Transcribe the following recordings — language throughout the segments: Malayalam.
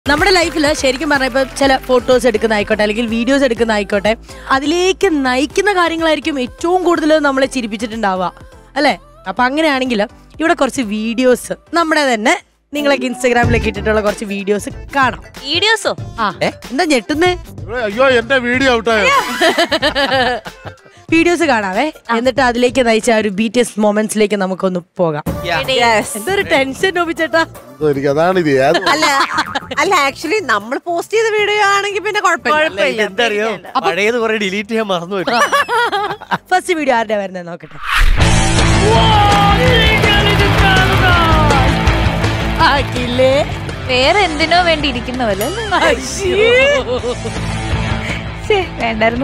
നമ്മുടെ ലൈഫിൽ ശരിക്കും പറഞ്ഞാൽ ഇപ്പൊ ചില ഫോട്ടോസ് എടുക്കുന്ന ആയിക്കോട്ടെ അല്ലെങ്കിൽ വീഡിയോസ് എടുക്കുന്ന ആയിക്കോട്ടെ അതിലേക്ക് നയിക്കുന്ന കാര്യങ്ങളായിരിക്കും ഏറ്റവും കൂടുതൽ നമ്മളെ ചിരിപ്പിച്ചിട്ടുണ്ടാവുക അല്ലെ. അപ്പൊ അങ്ങനെയാണെങ്കിൽ ഇവിടെ കുറച്ച് വീഡിയോസ് നമ്മുടെ തന്നെ നിങ്ങളൊക്കെ ഇൻസ്റ്റാഗ്രാമിലേക്ക് ഇട്ടിട്ടുള്ള കുറച്ച് വീഡിയോസ് കാണാം. വീഡിയോസോ? ആ എന്താ ഞെട്ടുന്നേ? അയ്യോ എന്റെ വീഡിയോ ഔട്ടായോ? വീഡിയോസ് കാണാവേ, എന്നിട്ട് അതിലേക്ക് നയിച്ച ഒരു BTS മൊമെന്റ്സിലേക്ക് നമുക്കൊന്ന് പോകാം. എന്തൊരു ടെൻഷൻ നോപ്പിച്ചേട്ടാ. അതാണിത്. അല്ല ആക്ച്വലി നമ്മൾ പോസ്റ്റ് ചെയ്ത വീഡിയോ ആണെങ്കിൽ പിന്നെ കുഴപ്പമില്ല. എന്തറിയോ, പഴയത് കുറെ ഡിലീറ്റ് ചെയ്യാൻ മറന്നു പോയി. ഫസ്റ്റ് വീഡിയോ ആരുടെ വരുന്നത് നോക്കട്ടെ. വേറെ എന്തിനോ വേണ്ടി ഇരിക്കുന്നവല്ലോ. വേണ്ടായിരുന്നു.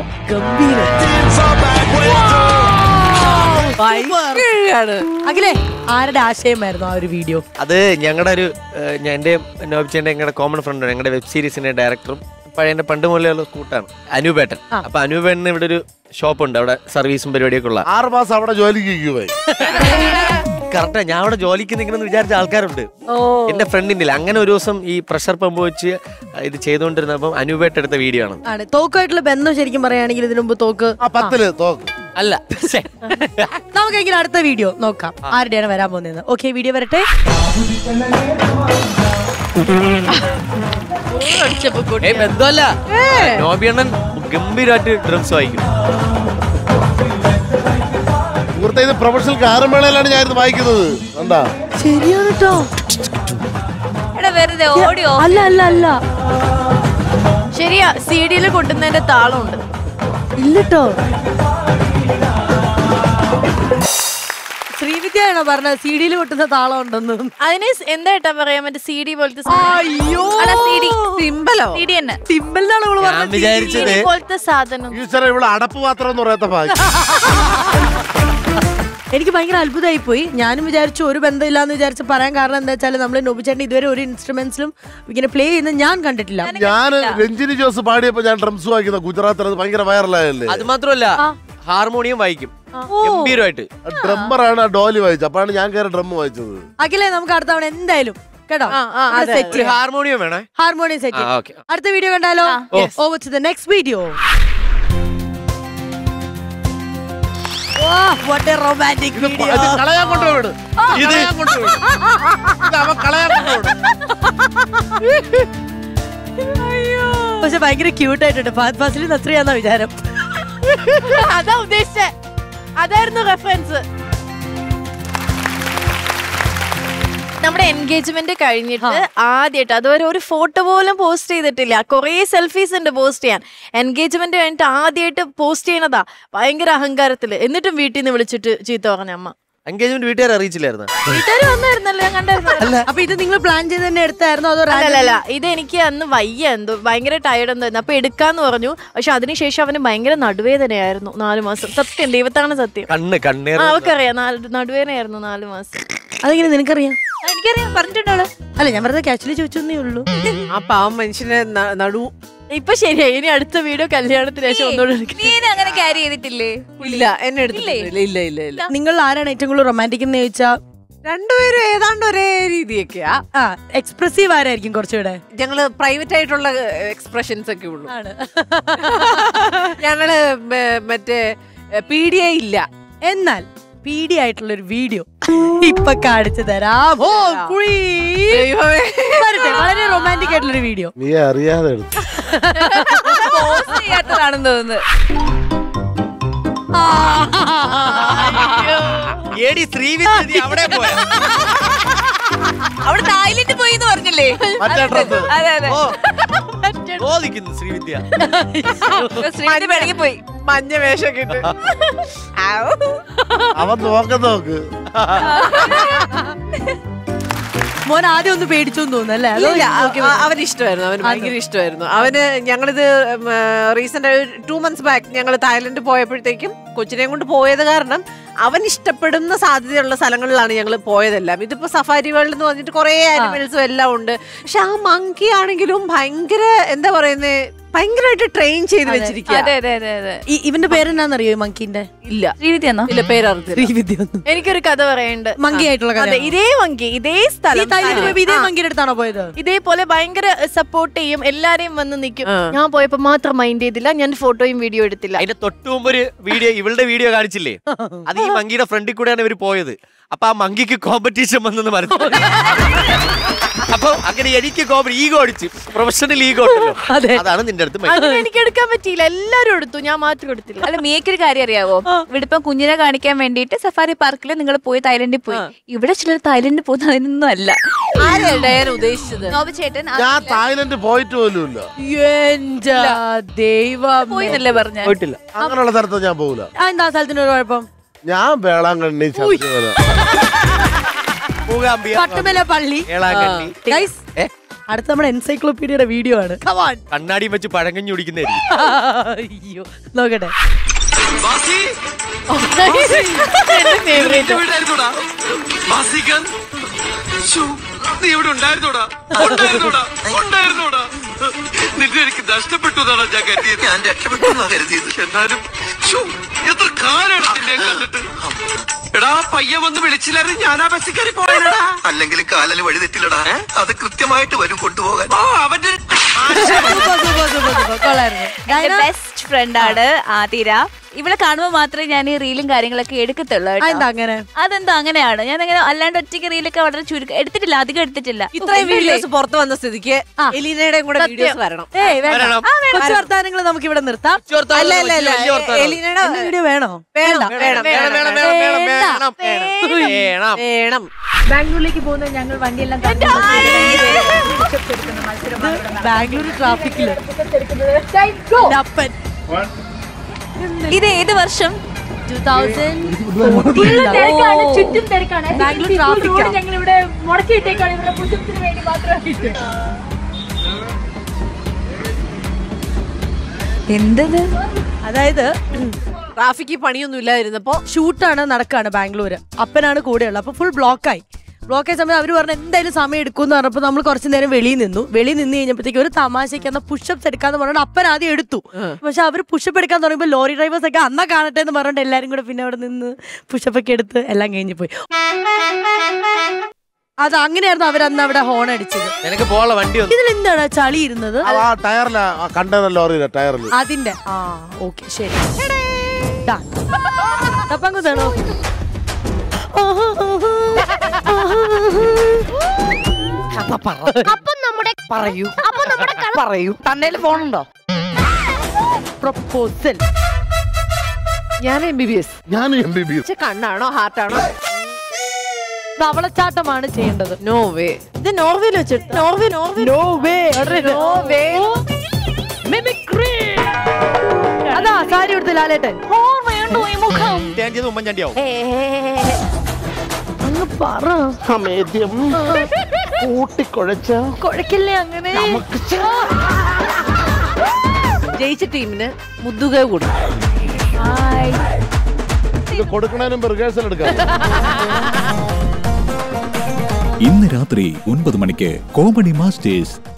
അഖിലേ, ആരുടെ ആശയമായിരുന്നു ആ ഒരു വീഡിയോ? അത് ഞങ്ങളുടെ ഒരു എന്റെ നോബിച്ചേന്റെ ഞങ്ങളുടെ കോമൺ ഫ്രണ്ട്, ഞങ്ങളുടെ വെബ് സീരീസിന്റെ ഡയറക്ടറും പഴയ പണ്ട് മുതലുള്ള കൂട്ടാണ് അനൂപേട്ടൻ. അപ്പൊ അനൂപേട്ടന് ഇവിടെ ഒരു ഷോപ്പ് ഉണ്ട്, അവിടെ സർവീസും പരിപാടിയൊക്കെ ഉള്ള. 6 മാസം അവിടെ ജോലിക്ക് പോയി. കറക്റ്റാ, ഞാൻ അവിടെ ജോലിക്ക് നിൽക്കണമെന്ന് വിചാരിച്ച ആൾക്കാരുണ്ട് എന്റെ ഫ്രണ്ടിന്റെ. അങ്ങനെ ഒരു ദിവസം ഈ പ്രഷർ പമ്പ് വെച്ച് ഇത് ചെയ്തുകൊണ്ടിരുന്നപ്പം അനൂപേട്ടൻ എടുത്ത വീഡിയോ ആണ്. തോക്കുമായിട്ടുള്ള ബന്ധം ശരിക്കും പറയുകയാണെങ്കിൽ ഇതിനു മുമ്പ് തോക്ക് 10 തോക്ക് അല്ല. നമുക്കെങ്കിലും അടുത്ത വീഡിയോ നോക്കാം, ആരുടെയാണ് വരാൻ പോകുന്നത്. ഓക്കെ, വീഡിയോ വരട്ടെ. ബന്ധമല്ല, നോബിയണ്ണൻ ഗംഭീരമായിട്ട് ഡ്രംസ് വായിക്കും. ഇവിടുത്തെ ഇത് പ്രൊഫഷണൽ ഗാനമേളയിലാണ് ഞാൻ ഇത് വായിക്കുന്നത്. കണ്ടാ? ശരിയാണ് കേട്ടോ. വെറുതെ ഓഡിയോ അല്ല അല്ല അല്ല, ശരിയാ, CD കൊണ്ടുവന്നതിന്റെ താളമുണ്ട്. ഇല്ലട്ടോ. ശ്രീവിദ്യയാണോ പറഞ്ഞത് CD കൊട്ടുന്ന താളം ഉണ്ടെന്ന്? അതിന് എന്തായിട്ടാ പറയാ, മറ്റേ CD പോലത്തെ അയ്യോ, സിമ്പലോ? CD തന്നെ. സിമ്പിളിനാണ് അവള് ഞാൻ പറഞ്ഞത്. വിചാരിച്ചത് പോലത്തെ സാധനം. ഈശ്വര, ഇവിടെ അടപ്പ് പാത്രം എന്ന് പറയാത്ത ഭാഗ്യം. എനിക്ക് ഭയങ്കര അത്ഭുതമായി പോയി. ഞാനും വിചാരിച്ചു ഒരു ബന്ധമില്ലാന്ന് വിചാരിച്ച് പറയാൻ കാരണം എന്താ വെച്ചാൽ നമ്മൾ നോബിച്ചേട്ടൻ ഇതുവരെ ഒരു ഇൻസ്ട്രുമെന്റ്സിലും ഇങ്ങനെ പ്ലേ ചെയ്യുന്നത് ഞാൻ കണ്ടിട്ടില്ല. ഞാൻ രഞ്ജിനി ജോസ് പാടിയപ്പോ ഞാൻ ഡ്രംസ് വായിക്കുന്ന ഗുജറാത്തിൽ, അത് ഭയങ്കര വൈറലായല്ലേ. അത് മാത്രമല്ല ഹാർമോണിയം വായിക്കും ഗംഭീരമായിട്ട്. ഡ്രമ്മറാണ് ആ ഡോലി വായിച്ചത്. അപ്പാണ് ഞാൻ കയറി ഡ്രം വായിച്ചത്. അഖിലേ, നമുക്ക് അടുത്ത തവണ എന്തായാലും കേട്ടോ ഹാർമോണിയം വേണേ, ഹാർമോണിയം സെറ്റ്. അടുത്ത വീഡിയോ കണ്ടാലോ? Over to the next video. What a romantic video. കളയാൻ കൊണ്ടുപോയിട്, കളയാൻ കൊണ്ടുപോയിട്, അവൻ കളയാൻ കൊണ്ടുപോയിട്. പക്ഷെ ഭയങ്കര ക്യൂട്ട് ആയിട്ടുണ്ട്. ഫഹദ് ഫാസിൽ നസ്രിയാന്ന വിചാരം. അതാ ഉദ്ദേശിച്ചേ, അതായിരുന്നു റെഫറൻസ്. നമ്മുടെ എൻഗേജ്മെന്റ് കഴിഞ്ഞിട്ട് ആദ്യമായിട്ട് അതുവരെ ഒരു ഫോട്ടോ പോലും പോസ്റ്റ് ചെയ്തിട്ടില്ല. കുറേ സെൽഫീസ് ഉണ്ട് പോസ്റ്റ് ചെയ്യാൻ. എൻഗേജ്മെന്റ് കഴിഞ്ഞിട്ട് ആദ്യമായിട്ട് പോസ്റ്റ് ചെയ്യണതാ, ഭയങ്കര അഹങ്കാരത്തില്. എന്നിട്ടും വീട്ടിൽ നിന്ന് വിളിച്ചിട്ട് ചീത്ത പറഞ്ഞ അമ്മ. എൻഗേജ്മെന്റ് വീട്ടുകാരെ അറിയിച്ചില്ലായിരുന്നു? വീട്ടുകാർ വന്നായിരുന്നല്ലോ, ഞാൻ കണ്ടായിരുന്നു. അപ്പൊ ഇത് നിങ്ങൾ പ്ലാൻ ചെയ്ത് തന്നെ എടുത്തായിരുന്നോ അതോ? അല്ലല്ല, ഇത് എനിക്ക് അന്ന് വയ്യ, എന്തോ ഭയങ്കര ടയർഡ് എന്തായിരുന്നു. അപ്പൊ എടുക്കാന്ന് പറഞ്ഞു. പക്ഷെ അതിനുശേഷം അവന് ഭയങ്കര നടുവേദനയായിരുന്നു 4 മാസം. സത്യം, ദൈവത്താണ് സത്യം. അവക്കറിയാം, നടുവേദനയായിരുന്നു 4 മാസം. അതെങ്ങനെ നിനക്കറിയാം? എനിക്കറിയാം, പറഞ്ഞിട്ടുണ്ടോ? അല്ല, ഞാൻ വെറുതെ കാഷ്വലി ചോദിച്ചേ ഉള്ളൂ. ആ പാവം മനുഷ്യനെ നടു ഇപ്പൊ ശരിയായി. ഇനി അടുത്ത വീഡിയോ കല്യാണത്തിന് ശേഷം ഒന്നുകൂടെ അങ്ങനെ ക്യാരി ചെയ്തിട്ടില്ലേ? ഇല്ല, എന്നെ എടുത്തിട്ടില്ല. ഇല്ല ഇല്ല ഇല്ല. നിങ്ങൾ ആരാണ് ഏറ്റവും കൂടുതൽ റൊമാന്റിക് എന്ന് ചോദിച്ചാ രണ്ടുപേരും ഏതാണ്ട് ഒരേ രീതിയൊക്കെയാ. എക്സ്പ്രസീവ് ആരായിരിക്കും കുറച്ചുകൂടെ? ഞങ്ങള് പ്രൈവറ്റ് ആയിട്ടുള്ള എക്സ്പ്രഷൻസ് ഒക്കെ ഉള്ളു. ഞങ്ങള് മറ്റേ PDA ഇല്ല. എന്നാൽ PD ആയിട്ടുള്ളൊരു വീഡിയോ ഇപ്പൊ കാണിച്ചു തരാം. വളരെ റൊമാന്റിക് ആയിട്ടുള്ളൊരു വീഡിയോ. നീ അറിയാതെ പോസ്റ്റ് ചെയ്യാത്തതാണെന്ന് തോന്നുന്നു. അവിടെ തായ്ലൻഡ് പോയി എന്ന് പറഞ്ഞില്ലേ? അതെ അതെ, ശ്രീവിദ്യ ശ്രീവിദ്യ പിണങ്ങി പോയി. മഞ്ഞ വേഷം കിട്ടും. അവൻ നോക്ക്. മോൻ ആദ്യം ഒന്ന് പേടിച്ചോന്ന് തോന്നുന്നല്ലേ? അവന് ഇഷ്ടമായിരുന്നു, അവന് ഭയങ്കര ഇഷ്ടമായിരുന്നു. അവന് ഞങ്ങളിത് റീസെന്റ് 2 months ബാക്ക് ഞങ്ങൾ തായ്ലൻഡ് പോയപ്പോഴത്തേക്കും കൊച്ചിനെയും കൊണ്ട് പോയത് കാരണം അവൻ ഇഷ്ടപ്പെടുന്ന സാധ്യതയുള്ള സ്ഥലങ്ങളിലാണ് ഞങ്ങൾ പോയതെല്ലാം. ഇതിപ്പോ സഫാരി വേൾഡ് എന്ന് പറഞ്ഞിട്ട് കുറെ ആനിമൽസും എല്ലാം ഉണ്ട്. പക്ഷെ ആ മങ്കി ആണെങ്കിലും ഭയങ്കര എന്താ പറയുന്നേ, ഭയങ്കരമായിട്ട് ട്രെയിൻ ചെയ്ത് വെച്ചിരിക്കുക. അതെ അതെ അതെ അതെ. ഇവന്റെ പേരെന്നാന്നറിയോ ഈ മങ്കിന്റെ? ഇല്ല ശ്രീവിദ്യ എന്നോ? ഇല്ല, പേരറിഞ്ഞില്ല. ശ്രീവിദ്യ ഒന്നും. എനിക്കൊരു കഥ പറയാനുണ്ട്. മങ്കി ആയിട്ടുള്ള കഥ. അതെ, ഇതേ മങ്കി, ഇതേ സ്ഥലം, തായ്ലൻഡ് പോയപ്പോ ഇതേ മങ്കിയുടെ അടുത്താണോ പോയത്? ഇതേപോലെ ഭയങ്കര സപ്പോർട്ട് ചെയ്യും, എല്ലാരെയും വന്ന് നിൽക്കും. ഞാൻ പോയപ്പോ മാത്രം മൈൻഡ് ചെയ്തില്ല, ഞാൻ ഫോട്ടോയും വീഡിയോ എടുത്തില്ല. അതിന്റെ തൊട്ടു മുമ്പ് ഒരു വീഡിയോ, ഇവളുടെ വീഡിയോ കാണിച്ചില്ലേ, അത് ഈ മങ്കിയുടെ ഫ്രണ്ടിൽ കൂടെയാണ് ഇവര് പോയത്. അപ്പൊ ആ മങ്കിക്ക് കോമ്പറ്റീഷൻ വന്നെന്ന് പറഞ്ഞു. അപ്പൊ അങ്ങനെ എനിക്ക് ഈഗോ അടിച്ചു, പ്രൊഫഷണൽ ഈഗോ ഉണ്ടല്ലോ, അതാണ് നിന്റെ അടുത്ത്. അങ്ങനെ എനിക്ക് എടുക്കാൻ പറ്റിയില്ല, എല്ലാരും എടുത്തു, ഞാൻ മാത്രം എടുത്തില്ല. അല്ല, മിയക്കൊരു കാര്യം അറിയാവോ? ഇവിടെ ഇപ്പം കുഞ്ഞിനെ കാണിക്കാൻ വേണ്ടിയിട്ട് സഫാരി പാർക്കിൽ നിങ്ങൾ പോയി തായ്ലൻഡിൽ പോയി. ഇവിടെ ചിലർ തായ്ലൻഡിൽ പോകുന്ന അതിനൊന്നും അല്ല. ആരാണ് ഉദ്ദേശിച്ചത്? ചേട്ടൻ ഞാൻ തായ്ലൻഡ് പോയിട്ട് പോലുമില്ല. എന്റെ ദൈവം, പോയിന്നല്ലേ പറഞ്ഞ? പോയിട്ടില്ല. അങ്ങനെയുള്ള സ്ഥലത്ത് ഞാൻ പോകില്ല. എന്താ സ്ഥലത്തിന് ഒരു കുഴപ്പം? ഞാൻ വേളാങ്കണ്ണി, ശബരിമല, പട്ടുമല പള്ളി. Guys, അടുത്ത നമ്മുടെ എൻസൈക്ലോപീഡിയയുടെ വീഡിയോ ആണ്. കണ്ണാടി വെച്ച് പഴങ്കഞ്ഞു കുടിക്കുന്നതായിരിക്കും. അയ്യോ, നോക്കട്ടെ. നീ ഇവിടെ ഉണ്ടായിരുന്നോടാ? നിന്നെ എനിക്ക് നഷ്ടപ്പെട്ടു എന്നാണ് ഞാൻ കരുതിയത്. ഞാൻ രക്ഷപ്പെട്ടു കരുതിയത്. എന്നാലും എത്ര കാലാണ് നിന്നെ കണ്ടിട്ട്. എടാ, പയ്യ വന്ന് വിളിച്ചില്ലായിരുന്നു, ഞാൻ ആ ബസ്സിൽ കയറി പോയടാ. അല്ലെങ്കിൽ കാലിന് വഴി തെറ്റില്ലടാ, അത് കൃത്യമായിട്ട് വരും കൊണ്ടുപോകാൻ. അവന്റെ ബെസ്റ്റ് ഫ്രണ്ടാണ് ആതിര. ഇവിടെ കാണുമ്പോൾ മാത്രമേ ഞാൻ ഈ റീലും കാര്യങ്ങളൊക്കെ എടുക്കത്തുള്ളൂ. അതെന്താ അങ്ങനെയാണ്? ഞാൻ അങ്ങനെ അല്ലാണ്ട് ഒറ്റയ്ക്ക് റീലൊക്കെ വളരെ ചുരുക്കം എടുത്തിട്ടില്ല, അധികം എടുത്തിട്ടില്ല. ഇത്രയും വീഡിയോസ് പുറത്തു വന്ന സ്ഥിതിക്ക് എലീനയുടെയും കൂടെ വീഡിയോസ് വരണം. കുറച്ച് വർത്താനങ്ങൾ നമുക്ക് ഇവിടെ നിർത്താം. അല്ല അല്ല അല്ല, എലീനയുടെ വീഡിയോ വേണോ? വേണം വേണം വേണം. ബാംഗ്ലൂരിലേക്ക് പോകുന്നത് ഞങ്ങൾ വണ്ടിയെല്ലാം ബാംഗ്ലൂർ ട്രാഫിക്കില്. ഇത് ഏത് വർഷം? 2014. ചുറ്റും തിരക്കാണ്. ബാംഗ്ലൂർ ട്രാഫിക് ഞങ്ങൾ ഇവിടെ മുടക്കിയിട്ടേക്കാണ് ഇവിടെ പുഷ്പത്തിന് വേണ്ടി മാത്രമായിട്ട്. എന്തത്? അതായത് ട്രാഫിക്ക് പണിയൊന്നും ഇല്ലായിരുന്നപ്പോ ഷൂട്ടാണ് നടക്കാണ് ബാംഗ്ലൂര്. അപ്പനാണ് കൂടെയുള്ളത്. അപ്പൊ ഫുൾ ബ്ലോക്കായി സമയത്ത് അവര് പറഞ്ഞു എന്തായാലും സമയം എടുക്കുമെന്ന് പറഞ്ഞപ്പോ നമ്മൾ കുറച്ചു നേരം വെളിയിൽ നിന്ന് കഴിഞ്ഞപ്പോഴത്തേക്ക് ഒരു തമാശയ്ക്ക് എന്നാ പുഷപ്സ് എടുക്കാന്ന് പറഞ്ഞിട്ട് അപ്പൻ ആദ്യം എടുത്തു. പക്ഷെ അവര് പുഷപ്പ് എടുക്കാൻ തുടങ്ങിയപ്പോൾ ലോറി ഡ്രൈവേഴ്സ് ഒക്കെ അന്നാ കാണട്ടെ എന്ന് പറഞ്ഞിട്ട് എല്ലാരും കൂടെ പിന്നെ അവിടെ നിന്ന് പുഷപ്പ് ഒക്കെ എടുത്ത് എല്ലാം കഴിഞ്ഞു പോയി. അത് അങ്ങനെയായിരുന്നു അവരന്ന് അവിടെ ഹോൺ അടിച്ചത്. ഇതിലെന്താണ് ചളി ഇരുന്നത്? ടയറില കണ്ടെയ്നർ ലോറിയിലെ ടയറിൽ. അതിന്റെ ഓക്കെ, ശരി. തപ്പങ്ങുതാണോ? പറയൂ. തന്നേല് ഫോണുണ്ടോ? പ്രപ്പോസൽ. ഞാൻ MBBS. ഞാൻ MBBS. കണ്ണാണോ ഹാർട്ടാണോ? തവളച്ചാട്ടമാണ് ചെയ്യേണ്ടത്. No way. ഇത് നോർവേയിൽ വെച്ചിട്ട് അതാ സാരി കൊടുത്ത് ലാലേട്ടൻ അങ്ങ് പറ. കുഴക്കില്ലേ അങ്ങനെ? ജയിച്ച ടീമിന് മുദ്ദുക കൊടുക്കും. ഇത് കൊടുക്കണതിനും റിഹേഴ്സൽ എടുക്കാം. ഇന്ന് രാത്രി 9 മണിക്ക് കോമഡി മാസ്റ്റേഴ്സ്